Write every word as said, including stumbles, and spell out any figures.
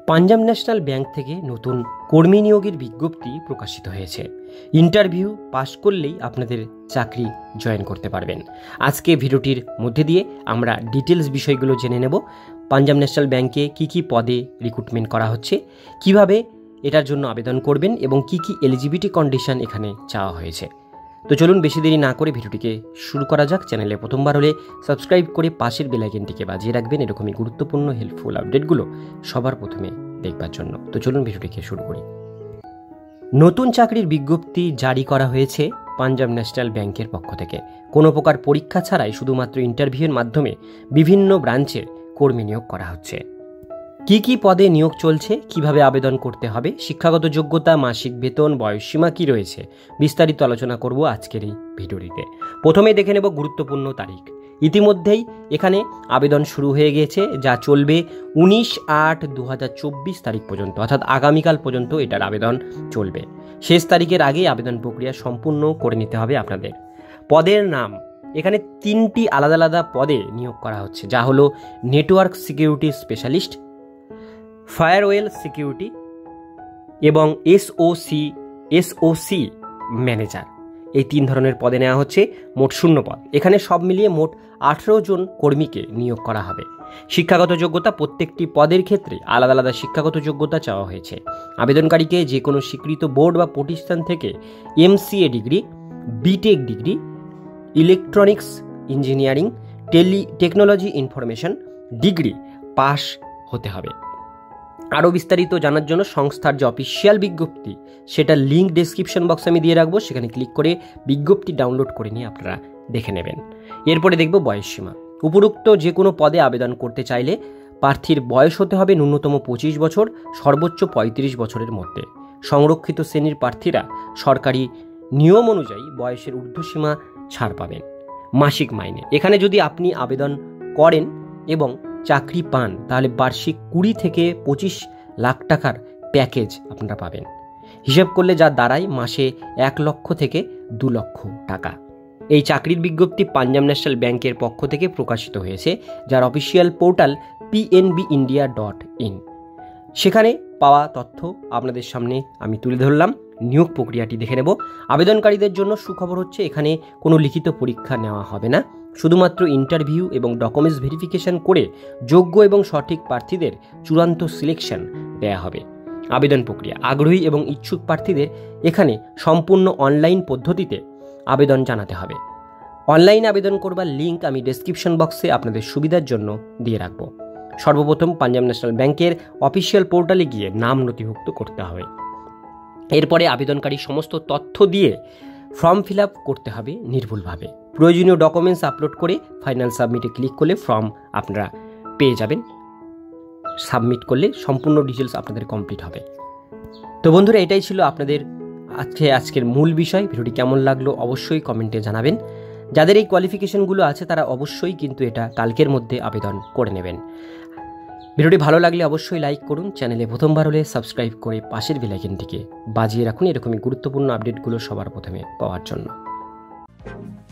Punjab national bank থেকে নতুন কর্মী নিয়োগের বিজ্ঞপ্তি প্রকাশিত হয়েছে। ইন্টারভিউ পাস করলেই আপনাদের চাকরি জয়েন করতে পারবেন। আজকে ভিডিওটির মধ্যে দিয়ে আমরা ডিটেলস বিষয়গুলো জেনে নেব। পাঞ্জাব ন্যাশনাল ব্যাংকে কি কি পদে রিক্রুটমেন্ট করা হচ্ছে, কিভাবে এটার জন্য আবেদন করবেন এবং কি কি এলিজিবিলিটি কন্ডিশন এখানে চাওয়া হয়েছে। তো চলুন বেশি দেরি না করে ভিডিওটিকে শুরু করা যাক। চ্যানেলে প্রথমবার হলে সাবস্ক্রাইব করে পাশের বেল আইকনটিকে বাজিয়ে রাখবেন এরকমই গুরুত্বপূর্ণ হেল্পফুল আপডেটগুলো সবার প্রথমে দেখবার জন্য। তো চলুন ভিডিওটিকে শুরু করি। নতুন চাকরির বিজ্ঞপ্তি জারি করা হয়েছে পাঞ্জাব ন্যাশনাল ব্যাংকের পক্ষ থেকে। কোনো প্রকার পরীক্ষা ছাড়াই শুধুমাত্র ইন্টারভিউয়ের মাধ্যমে বিভিন্ন ব্রাঞ্চের কর্মী নিয়োগ করা হচ্ছে। কি কি পদে নিয়োগ চলছে, কিভাবে আবেদন করতে হবে, শিক্ষাগত যোগ্যতা, মাসিক বেতন, বয়সসীমা কি রয়েছে, বিস্তারিত আলোচনা করব আজকের এই ভিডিওটিতে। প্রথমে দেখে নেব গুরুত্বপূর্ণ তারিখ। ইতিমধ্যেই এখানে আবেদন শুরু হয়ে গিয়েছে, যা চলবে উনিশ আট দু হাজার চব্বিশ তারিখ পর্যন্ত, অর্থাৎ আগামীকাল পর্যন্ত এটার আবেদন চলবে। শেষ তারিখের আগেই আবেদন প্রক্রিয়া সম্পূর্ণ করে নিতে হবে আপনাদের। পদের নাম, এখানে তিনটি আলাদা আলাদা পদে নিয়োগ করা হচ্ছে, যা হলো network security specialist, firewall security এবং এসওসি এসওসি ম্যানেজার। এই তিন ধরনের পদে নেওয়া হচ্ছে, মোট শূন্য পদ। এখানে সব মিলিয়ে মোট আঠেরো জন কর্মীকে নিয়োগ করা হবে। শিক্ষাগত যোগ্যতা, প্রত্যেকটি পদের ক্ষেত্রে আলাদা আলাদা শিক্ষাগত যোগ্যতা চাওয়া হয়েছে। আবেদনকারীকে যে কোনো স্বীকৃত বোর্ড বা প্রতিষ্ঠান থেকে MCA degree, BTech degree, electronics engineering, tele technology information degree pass হতে হবে। আরও বিস্তারিত জানার জন্য সংস্থার যে অফিসিয়াল বিজ্ঞপ্তি, সেটা লিঙ্ক ডেসক্রিপশন বক্সে আমি দিয়ে রাখবো, সেখানে ক্লিক করে বিজ্ঞপ্তি ডাউনলোড করে নিয়ে আপনারা দেখে নেবেন। এরপরে দেখব বয়সসীমা। উপরোক্ত যে কোনো পদে আবেদন করতে চাইলে প্রার্থীর বয়স হতে হবে ন্যূনতম পঁচিশ বছর, সর্বোচ্চ পঁয়ত্রিশ বছরের মধ্যে। সংরক্ষিত শ্রেণীর প্রার্থীরা সরকারি নিয়ম অনুযায়ী বয়সের ঊর্ধ্বসীমা ছাড় পাবেন। মাসিক মাইনে, এখানে যদি আপনি আবেদন করেন এবং চাকরি পান তাহলে বার্ষিক কুড়ি থেকে পঁচিশ লাখ টাকার প্যাকেজ আপনারা পাবেন। হিসাব করলে যা দাঁড়ায় মাসে এক লক্ষ থেকে দু লক্ষ টাকা। এই চাকরির বিজ্ঞপ্তি পাঞ্জাব ন্যাশনাল ব্যাংকের পক্ষ থেকে প্রকাশিত হয়েছে, যার official portal PNB India dot in. সেখানে পাওয়া তথ্য আপনাদের সামনে আমি তুলে ধরলাম। নিয়োগ প্রক্রিয়াটি দেখে নেব। আবেদনকারীদের জন্য সুখবর হচ্ছে, এখানে কোনো লিখিত পরীক্ষা নেওয়া হবে না। শুধুমাত্র ইন্টারভিউ এবং ডকুমেন্টস ভেরিফিকেশন করে যোগ্য এবং সঠিক প্রার্থীদের চূড়ান্ত সিলেকশন দেয়া হবে। আবেদন প্রক্রিয়া, আগ্রহী এবং ইচ্ছুক প্রার্থীদের এখানে সম্পূর্ণ অনলাইন পদ্ধতিতে আবেদন জানাতে হবে। অনলাইন আবেদন করবার লিঙ্ক আমি ডেসক্রিপশন বক্সে আপনাদের সুবিধার জন্য দিয়ে রাখব। সর্বপ্রথম পাঞ্জাব ন্যাশনাল ব্যাংকের অফিসিয়াল পোর্টালে গিয়ে নাম নথিভুক্ত করতে হবে। এরপরে আবেদনকারী সমস্ত তথ্য দিয়ে ফর্ম ফিল আপ করতে হবে নির্ভুলভাবে। প্রয়োজনীয় ডকুমেন্টস আপলোড করে ফাইনাল সাবমিটে ক্লিক করলে ফর্ম আপনারা পেয়ে যাবেন। সাবমিট করলে সম্পূর্ণ ডিটেলস আপনাদের কমপ্লিট হবে। তো বন্ধুরা, এটাই ছিল আপনাদের আজকে আজকের মূল বিষয়। ভিডিওটি কেমন লাগলো অবশ্যই কমেন্টে জানাবেন। যাদের এই কোয়ালিফিকেশনগুলো আছে তারা অবশ্যই কিন্তু এটা কালকের মধ্যে আবেদন করে নেবেন। ভিডিওটি ভালো লাগলে অবশ্যই লাইক করুন। চ্যানেলে প্রথমবার হলে সাবস্ক্রাইব করে পাশের বেল আইকনটিকে বাজিয়ে রাখুন এরকমই গুরুত্বপূর্ণ আপডেটগুলো সবার প্রথমে পাওয়ার জন্য।